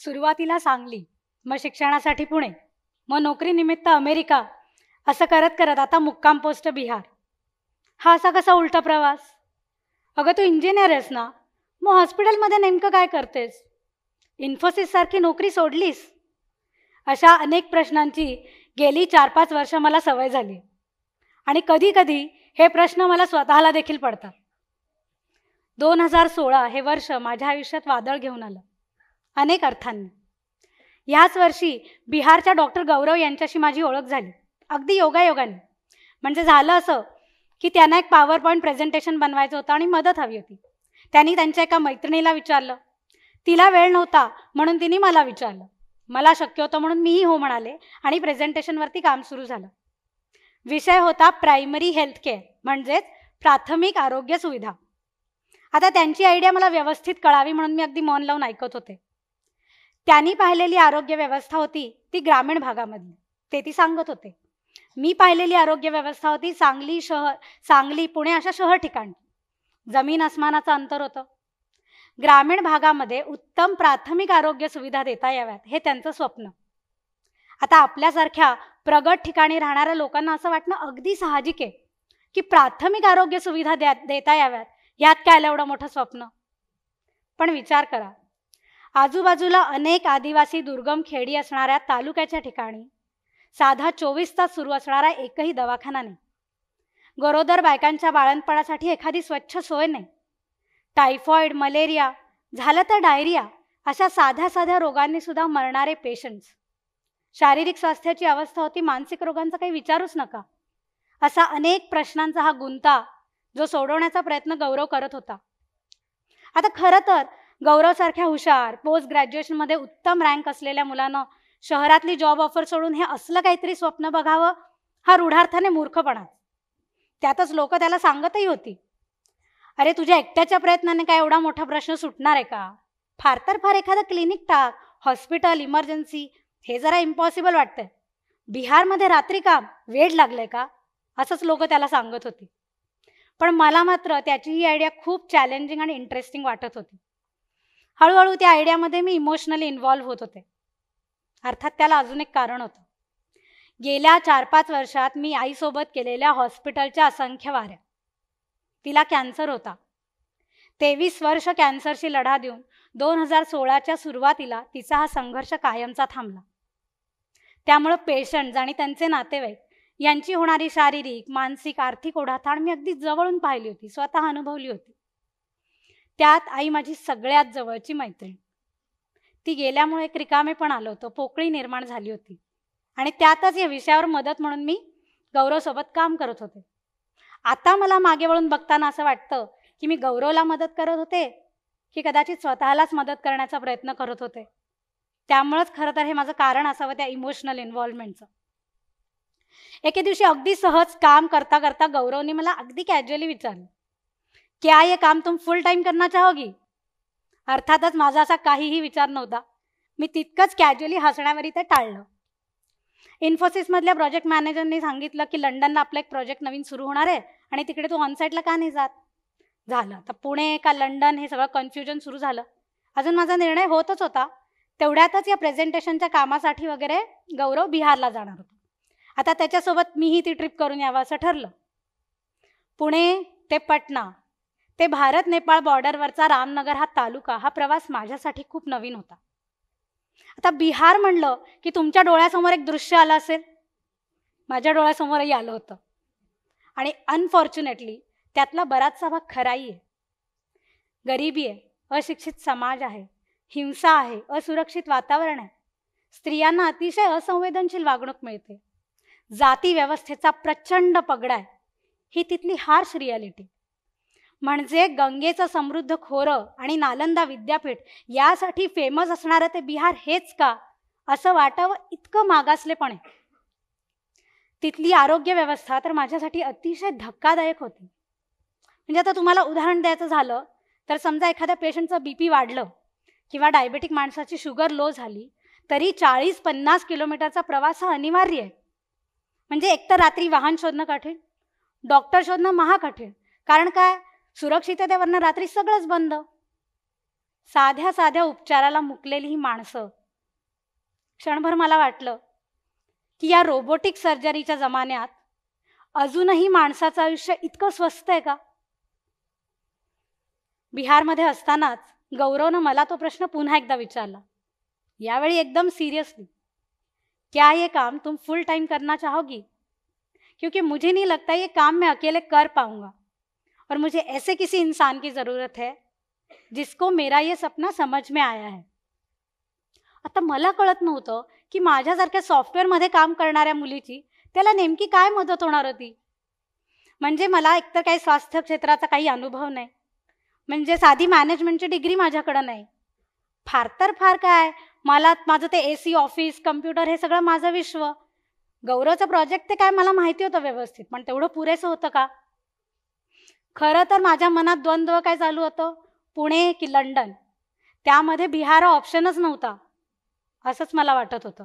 सुरुवातीला सांगली, मग शिक्षणासाठी पुणे, मग नोकरीनिमित्त अमेरिका, असं करत करत आता मुक्काम पोस्ट बिहार. हा असा कसा उलटा प्रवास? अगं तू इंजिनियर आहेस ना, मग हॉस्पिटलमध्ये नेमकं काय करतेस? इन्फोसिससारखी नोकरी सोडलीस? अशा अनेक प्रश्नांची गेली 4-5 वर्ष मला सवय झाली आणि कधी कधी हे प्रश्न मला स्वतःला देखील पडतात. 2016 हे वर्ष माझ्या आयुष्यात वादळ घेऊन आलं अनेक अर्थांनी. ह्याच वर्षी बिहारच्या डॉक्टर गौरव यांच्याशी माझी ओळख झाली, अगदी योगायोगाने. म्हणजे झालं असं की त्यांना एक पॉवर पॉईंट प्रेझेंटेशन बनवायचं होतं आणि मदत हवी होती. त्यांनी त्यांच्या एका मैत्रिणीला विचारलं, तिला वेळ नव्हता म्हणून तिने मला विचारलं. मला शक्य होतं म्हणून मीही हो म्हणाले आणि प्रेझेंटेशनवरती काम सुरू झालं. विषय होता प्रायमरी हेल्थ केअर, म्हणजेच प्राथमिक आरोग्य सुविधा. आता त्यांची आयडिया मला व्यवस्थित कळावी म्हणून मी अगदी मन लावून ऐकत होते. त्यांनी पाहिलेली आरोग्य व्यवस्था होती ती ग्रामीण भागामधली, ते सांगत होते. मी पाहिलेली आरोग्य व्यवस्था होती सांगली, पुणे अशा शहर ठिकाणी. जमीन आसमानाचं अंतर होतं. ग्रामीण भागामध्ये उत्तम प्राथमिक आरोग्य सुविधा देता याव्यात हे त्यांचं स्वप्न. आता आपल्यासारख्या प्रगत ठिकाणी राहणाऱ्या लोकांना असं वाटणं अगदी साहजिक आहे की प्राथमिक आरोग्य सुविधा देता याव्यात, यात काय एवढं मोठं स्वप्न. पण विचार करा, आजूबाजूला अनेक आदिवासी दुर्गम खेडी असणाऱ्या तालुक्याच्या ठिकाणी साधा 24 तास सुरू असणारा एकही दवाखाना नाही. गरोदर बायकांच्या बाळंतपणासाठी एखादी स्वच्छ सोय नाही. टायफॉइड, मलेरिया, झालं तर डायरिया अशा साध्या साध्या रोगांनी सुद्धा मरणारे पेशंट्स. शारीरिक स्वास्थ्याची अवस्था होती, मानसिक रोगांचा काही विचारूच नका. असा अनेक प्रश्नांचा हा गुंता जो सोडवण्याचा प्रयत्न गौरव करत होता. आता खरं तर गौरवसारख्या हुशार, पोस्ट ग्रॅज्युएशनमध्ये उत्तम रँक असलेल्या मुलानं शहरातली जॉब ऑफर सोडून हे असलं काहीतरी स्वप्न बघावं हा रूढार्थाने मूर्खपणा. त्यातच लोक त्याला सांगतही होती, अरे तुझ्या एकट्याच्या प्रयत्नाने काय एवढा मोठा प्रश्न सुटणार आहे का? फार तर फार एखादं क्लिनिक टाक, हॉस्पिटल, इमर्जन्सी, हे जरा इम्पॉसिबल वाटतंय. बिहारमध्ये रात्री काम, वेड लागलंय का? असंच लोक त्याला सांगत होती. पण मला मात्र त्याची ही आयडिया खूप चॅलेंजिंग आणि इंटरेस्टिंग वाटत होती. हळूहळू त्या आयडियामध्ये मी इमोशनली इन्व्हॉल्व्ह होत होते. अर्थात त्याला अजून एक कारण होतं. गेल्या 4-5 वर्षात मी आईसोबत केलेल्या हॉस्पिटलच्या असंख्य वाऱ्या. तिला कॅन्सर होता. 23 वर्ष कॅन्सरशी लढा देऊन 2016च्या सुरुवातीला तिचा हा संघर्ष कायमचा थांबला. त्यामुळं पेशंट्स आणि त्यांचे नातेवाईक यांची होणारी शारीरिक, मानसिक, आर्थिक ओढाताण मी अगदी जवळून पाहिली होती, स्वतः अनुभवली होती. त्यात आई माझी सगळ्यात जवळची मैत्रीण. ती गेल्यामुळे एक रिकामेपण आलं होतं, पोकळी निर्माण झाली होती. आणि त्यातच या विषयावर मदत म्हणून मी गौरवसोबत काम करत होते. आता मला मागे वळून बघताना असं वाटतं की मी गौरवला मदत करत होते की कदाचित स्वतःलाच मदत करण्याचा प्रयत्न करत होते. त्यामुळंच खरं तर हे माझं कारण असावं त्या इमोशनल इन्व्हॉल्वमेंटचं. एके दिवशी अगदी सहज काम करता करता गौरवने मला अगदी कॅज्युअली विचारलं, क्या ये काम तुम फुल टाइम करना चाहोगी? अर्थातच माझा असा काहीही विचार नव्हता. मी तितकंच कॅज्युअली हसण्यावरी ते टाळलं. इन्फोसिसमधल्या प्रोजेक्ट मॅनेजरनी सांगितलं की लंडनला आपला एक प्रोजेक्ट नवीन सुरू होणार आहे आणि तिकडे तू ऑनसाईटला का नाही जात? झालं तर पुणे का लंडन हे सगळं कन्फ्युजन सुरू झालं. अजून माझा निर्णय होतच होता. तेवढ्यातच या प्रेझेंटेशनच्या कामासाठी वगैरे गौरव बिहारला जाणार होता. आता त्याच्यासोबत मीही ती ट्रिप करून यावं असं ठरलं. पुणे ते पटना ते भारत नेपाळ बॉर्डरवरचा रामनगर हा तालुका, हा प्रवास माझ्यासाठी खूप नवीन होता. आता बिहार म्हणलं की तुमच्या डोळ्यासमोर एक दृश्य आलं असेल, माझ्या डोळ्यासमोरही आलं होतं. आणि अनफॉर्च्युनेटली त्यातला बराचसा भाग खराई आहे. गरिबी आहे, अशिक्षित समाज आहे, हिंसा आहे, असुरक्षित वातावरण आहे, स्त्रियांना अतिशय असंवेदनशील वागणूक मिळते, जाती व्यवस्थेचा प्रचंड पगडा आहे. ही तिथली हार्श रियालिटी. म्हणजे गंगेचं समृद्ध खोरं आणि नालंदा विद्यापीठ यासाठी फेमस असणारं ते बिहार हेच का असं वाटावं इतकं मागासलेपण आहे. तिथली आरोग्य व्यवस्था तर माझ्यासाठी अतिशय धक्कादायक होती. म्हणजे आता तुम्हाला उदाहरण द्यायचं झालं तर समजा एखाद्या पेशंटचं BP वाढलं किंवा डायबेटिक माणसाची शुगर लो झाली तरी 40-50 किलोमीटरचा प्रवास हा अनिवार्य आहे. म्हणजे एकतर रात्री वाहन शोधणं कठीण, डॉक्टर शोधणं महाकठीण. कारण काय, सुरक्षिततेवरनं रात्री सगळंच बंद. साध्या साध्या उपचाराला मुकलेली ही माणसं क्षणभर मला वाटलं की या रोबोटिक सर्जरीच्या जमान्यात अजूनही माणसाचं आयुष्य इतकं स्वस्त आहे का? बिहारमध्ये असतानाच गौरवनं मला तो प्रश्न पुन्हा एकदा विचारला, यावेळी एकदम सीरियसली, क्या ये काम तुम फुल टाइम करना चाहोगी? क्योंकि मुझे नहीं लगता ये काम मैं अकेले कर पाऊंगा और मुझे ऐसे किसी इंसान की ज़रूरत है जिसको मेरा ये सपना समझ में आया है. आता मला कळत नव्हतं की माझ्यासारख्या सॉफ्टवेअरमध्ये काम करणाऱ्या मुलीची त्याला नेमकी काय मदत होणार होती. म्हणजे मला एकतर काही स्वास्थ्य क्षेत्राचा काही अनुभव नाही, म्हणजे साधी मॅनेजमेंटची डिग्री माझ्याकडं नाही. फार तर फार काय, मला माझं ते AC ऑफिस, कम्प्युटर हे सगळं माझं विश्व. गौरवचं प्रोजेक्ट ते काय मला माहिती होतं व्यवस्थित, पण तेवढं पुरेसं होतं का? खरं तर माझ्या मनात द्वंद्व काय चालू होतं, पुणे की लंडन. त्यामध्ये बिहार हा ऑप्शनच नव्हता असंच मला वाटत होतं.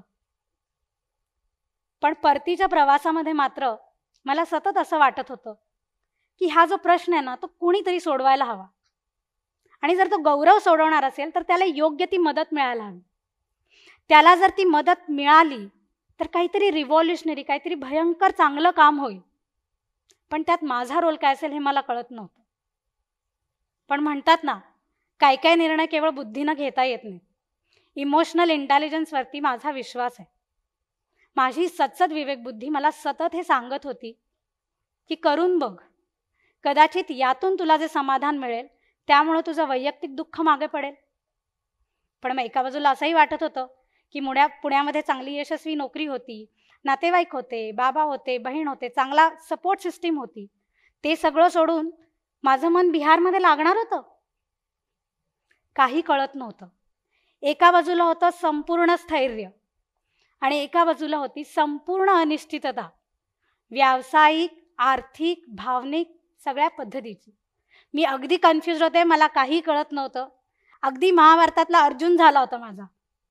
पण परतीच्या प्रवासामध्ये मात्र मला सतत असं वाटत होतं की हा जो प्रश्न आहे ना, तो कुणीतरी सोडवायला हवा. आणि जर तो गौरव सोडवणार असेल तर त्याला योग्य ती मदत मिळायला हवी. त्याला जर ती मदत मिळाली तर काहीतरी रिव्हॉल्युशनरी, काहीतरी भयंकर चांगलं काम होईल. पण त्यात माझा रोल काय असेल हे मला कळत नव्हतं. पण म्हणतात ना, काय काय निर्णय केवळ बुद्धीनं घेता येत नाही. इमोशनल इंटेलिजन्सवरती माझा विश्वास आहे. माझी सतसत विवेकबुद्धी मला सतत हे सांगत होती की करून बघ, कदाचित यातून तुला जे समाधान मिळेल त्यामुळे तुझं वैयक्तिक दुःख मागे पडेल. पण मग एका बाजूला असंही वाटत होतं की पुण्यामध्ये चांगली यशस्वी नोकरी होती, नातेवाईक होते, बाबा होते, बहीण होते, चांगला सपोर्ट सिस्टीम होती. ते सगळं सोडून माझं मन बिहारमध्ये लागणार होतं. काही कळत नव्हतं. एका बाजूला होतं संपूर्ण स्थैर्य आणि एका बाजूला होती संपूर्ण अनिश्चितता, व्यावसायिक, आर्थिक, भावनिक सगळ्या पद्धतीची. मी अगदी कन्फ्यूज होते, मला काही कळत नव्हतं. अगदी महाभारतातला अर्जुन झाला होता माझा.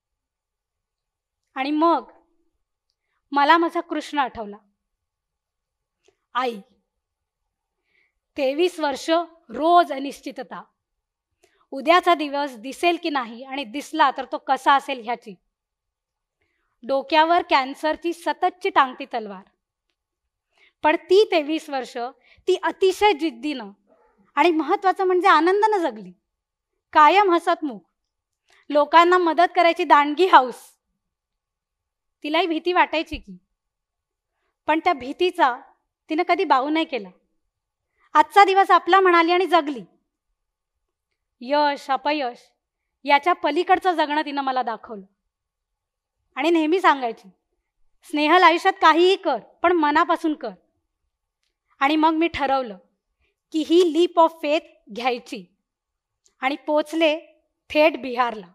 आणि मग मला माझा कृष्ण आठवला. आई, 23 वर्ष रोज अनिश्चितता, उद्याचा दिवस दिसेल की नाही आणि दिसला तर तो कसा असेल ह्याची. डोक्यावर कॅन्सरची सततची टांगती तलवार. पण ती 23 वर्ष ती अतिशय जिद्दीनं आणि महत्त्वाचं म्हणजे आनंदानं जगली. कायम हसतमुख, लोकांना मदत करायची दांडगी हाऊस. तिलाही भीती वाटायची की, पण त्या भीतीचा तिनं कधी बाऊ नाही केला. आजचा दिवस आपला म्हणाली आणि जगली. यश अपयश याच्या पलीकडचं जगणं तिनं मला दाखवलं. आणि नेहमी सांगायची, स्नेहल आयुष्यात काहीही कर पण मनापासून कर. आणि मग मी ठरवलं की ही लीप ऑफ फेथ घ्यायची आणि पोचले थेट बिहारला.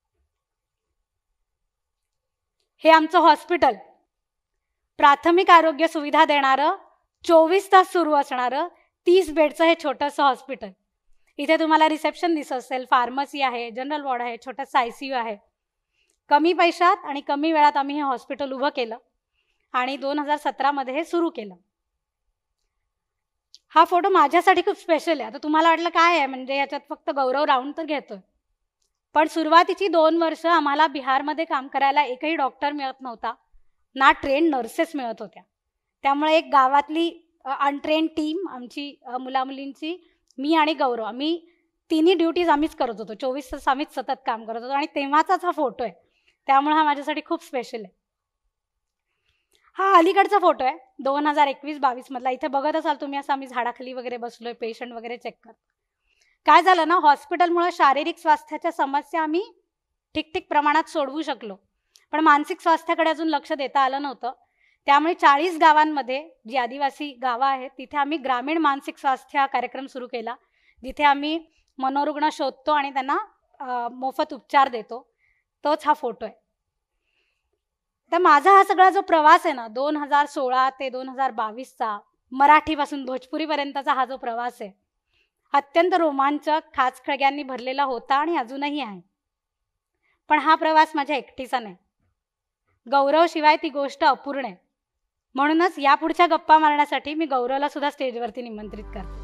हे आमचं हॉस्पिटल, प्राथमिक आरोग्य सुविधा देणारं, 24 तास सुरू असणारं 30 बेडचं हे छोटंसं हॉस्पिटल. इथे तुम्हाला रिसेप्शन दिसत असेल, फार्मसी आहे, जनरल वॉर्ड आहे, छोटंसं ICU आहे. कमी पैशात आणि कमी वेळात आम्ही हे हॉस्पिटल उभं केलं आणि 2017मध्ये हे सुरू केलं. हा फोटो माझ्यासाठी खूप स्पेशल आहे. आता तुम्हाला वाटलं काय आहे, म्हणजे याच्यात फक्त गौरव राऊंड तर घेतोय. पण सुरुवातीची 2 वर्ष आम्हाला बिहारमध्ये काम करायला एकही डॉक्टर मिळत नव्हता, ना ट्रेन नर्सेस मिळत होत्या. त्यामुळे एक गावातली अनट्रेन टीम आमची, मुलामुलींची, मी आणि गौरव, आम्ही तिन्ही ड्युटीज आम्हीच करत होतो. 24 तास आम्हीच सतत काम करत होतो. आणि तेव्हाचाच हा फोटो आहे, त्यामुळे हा माझ्यासाठी खूप स्पेशल आहे. हा अलीकडचा फोटो आहे 2021-22 मधला. इथे बघत असाल तुम्ही, असं आम्ही झाडाखाली वगैरे बसलोय, पेशंट वगैरे चेक करतो. काय झालं ना, हॉस्पिटलमुळे शारीरिक स्वास्थ्याच्या समस्या आम्ही ठिकठिक प्रमाणात सोडवू शकलो, पण मानसिक स्वास्थ्याकडे अजून लक्ष देता आलं नव्हतं. त्यामुळे 40 गावांमध्ये, जी आदिवासी गावं आहेत, तिथे आम्ही ग्रामीण मानसिक स्वास्थ्य हा कार्यक्रम सुरू केला, जिथे आम्ही मनोरुग्ण शोधतो आणि त्यांना मोफत उपचार देतो. तोच हा फोटो आहे. तर माझा हा सगळा जो प्रवास आहे ना, 2016 ते 2022चा, मराठीपासून भोजपुरीपर्यंतचा हा जो प्रवास आहे, अत्यंत रोमांचक, खाचखळग्यांनी भरलेला होता आणि अजूनही आहे. पण हा प्रवास माझ्या एकटीचा नाही. गौरवशिवाय ती गोष्ट अपूर्ण आहे. म्हणूनच यापुढच्या गप्पा मारण्यासाठी मी गौरवला सुद्धा स्टेजवरती निमंत्रित करते.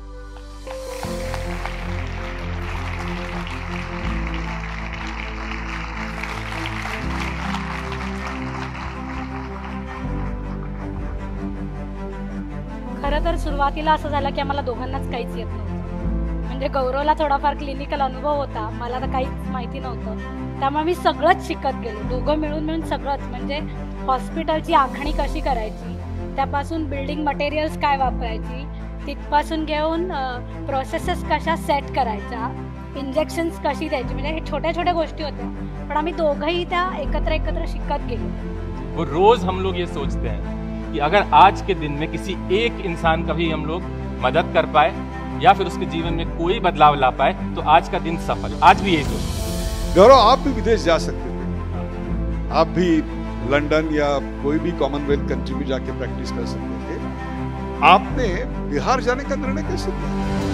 खरं तर सुरुवातीला असं झालं की आम्हाला दोघांनाच काहीच येत नव्हतं. म्हणजे गौरवला थोडाफार क्लिनिकल अनुभव होता, मला तर काहीच माहिती नव्हतं. त्यामुळे मी सगळंच शिकत गेलो, दोघं मिळून मिळून सगळंच. म्हणजे हॉस्पिटलची आखणी कशी करायची, त्यापासून बिल्डिंग मटेरियल्स काय वापरायची, तिथपासून घेऊन प्रोसेसेस कशा सेट करायच्या, इंजेक्शन्स कशी द्यायची, म्हणजे हे छोट्या छोट्या गोष्टी होत्या, पण आम्ही दोघंही त्या एकत्र एकत्र शिकत गेलो. वो रोज हम लोग ये सोचते हैं कि अगर आज के दिन में किसी एक इंसान का भी हम लोग मदद कर पाए या फिर उसके जीवन में कोई बदलाव ला पाए तो आज का दिन सफल। आज भी यही सोचते। गौरव, आप भी विदेश जा सकते थे, आप भी लंदन या कोई भी कॉमनवेल्थ कंट्री में जाके प्रैक्टिस कर सकते थे। आपने बिहार जाने का निर्णय कैसे लिया?